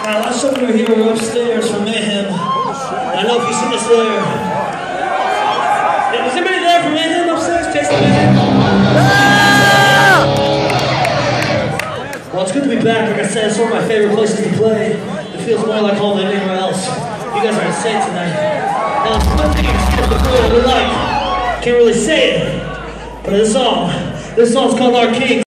Now, last time we were here, we were upstairs for Mayhem. I don't know if you've seen us there. Yeah, was anybody there for Mayhem upstairs? Tasting Mayhem? Well, it's good to be back. Like I said, it's one of my favorite places to play. It feels more like home than anywhere else. You guys are insane tonight. Now, it's one thing we like. Can't really say it, but this song's called Our King.